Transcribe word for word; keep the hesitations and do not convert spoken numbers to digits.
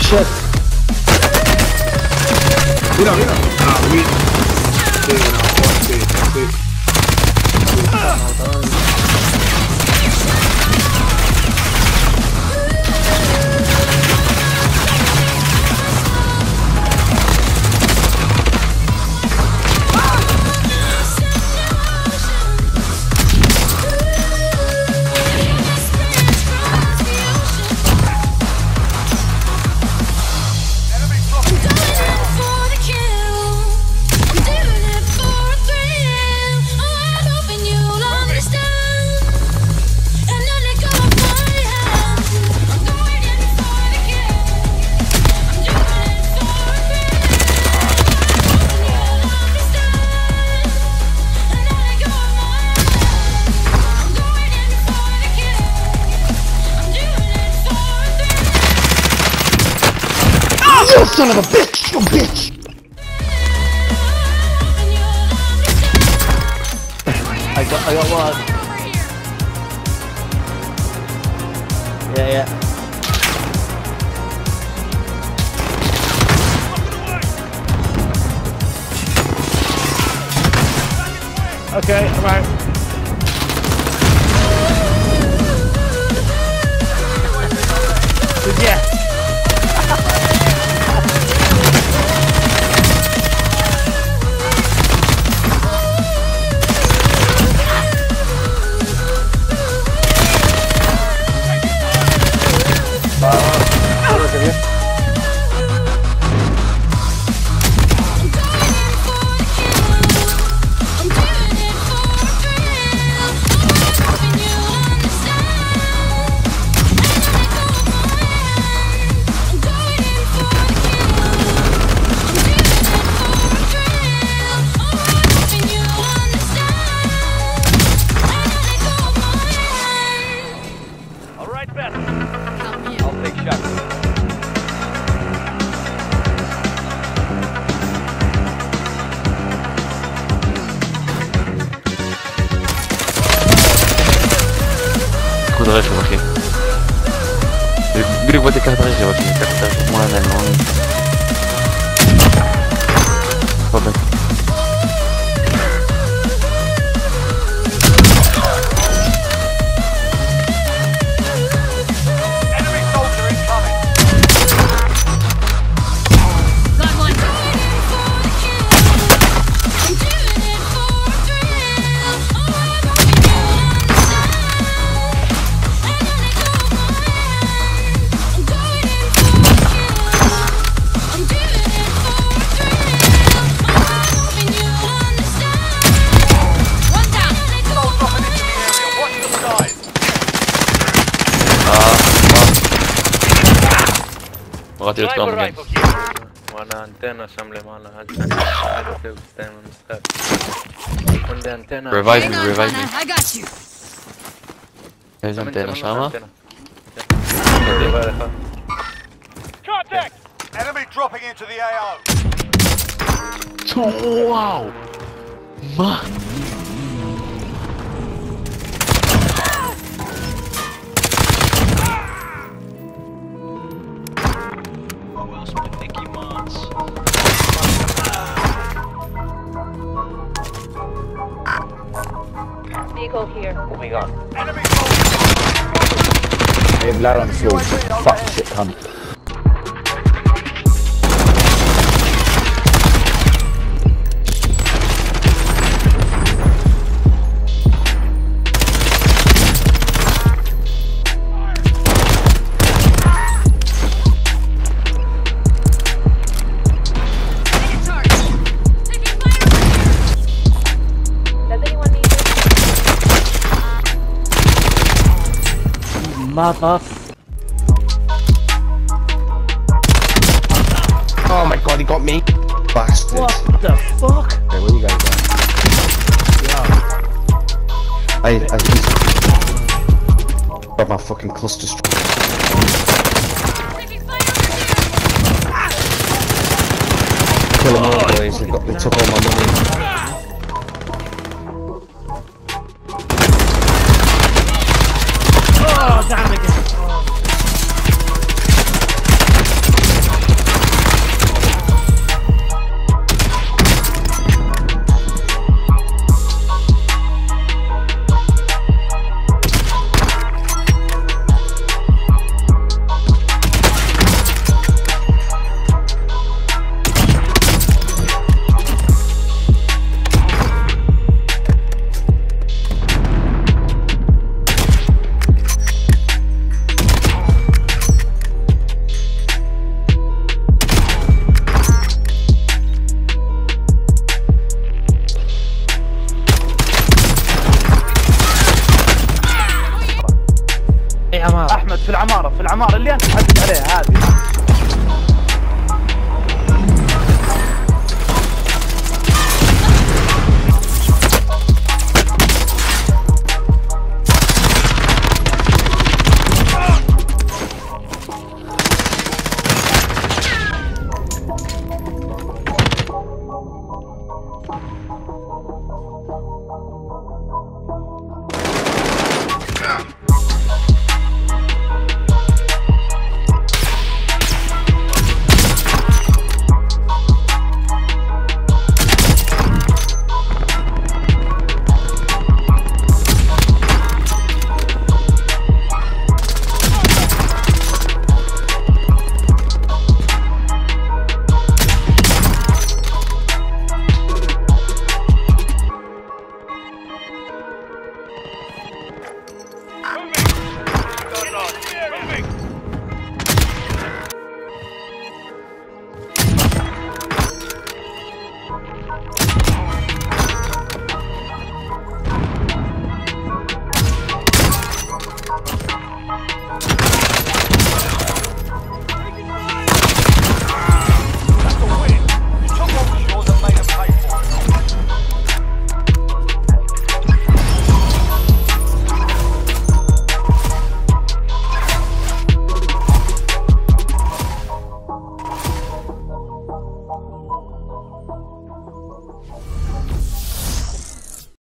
shit. Mira, mira. Ah, mira. Sí, no, sí, sí. You son of a bitch! You bitch! I got, I got one. Yeah, yeah. Okay, I'm out. Yeah. de רכב אחי. בדיוק באתי לקחת את הרכב אחי, לקחת את הרכב מול העיניים, לא... פאבק. ראיתי עוד כמה מגן. וואלה אנטנה שם למעלה, אל תסתיים במשחק. קונדה אנטנה. revive me, revive me. איזה אנטנה שמה? Contact! Enemy dropping into the A O. וואו! מה? Vehicle here. Moving on. Enemy Hey, blood on the floor. Fuck shit, cunt. Mother. Oh my god, he got me. Bastard. What the fuck? Okay, where you guys at? Yeah. I, I just got my fucking cluster strike. Kill them all, boys. They, got, they took all my money. Oh, damn again. العمارة. احمد في العمارة في العمارة اللي انت حدد عليها هذه.